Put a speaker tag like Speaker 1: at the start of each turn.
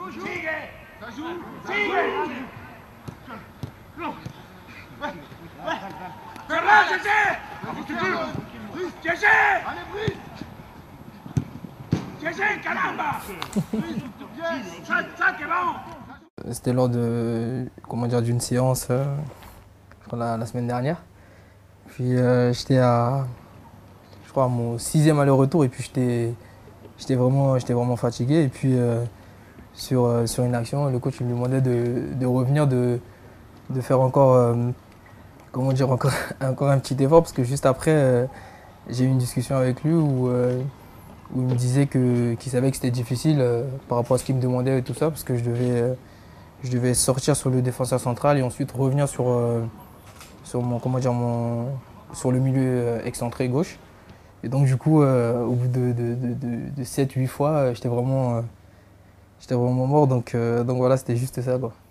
Speaker 1: C'était lors de, d'une séance la semaine dernière. Puis j'étais à, je crois, à mon 6e aller-retour et puis j'étais vraiment fatigué. Et puis sur une action, le coach il me demandait de revenir, de faire encore, encore un petit effort parce que juste après, j'ai eu une discussion avec lui où il me disait qu'il savait que c'était difficile par rapport à ce qu'il me demandait et tout ça parce que je devais sortir sur le défenseur central et ensuite revenir sur sur le milieu excentré gauche. Et donc du coup, au bout de 7-8 fois, j'étais vraiment mort. Donc voilà, c'était juste ça, quoi.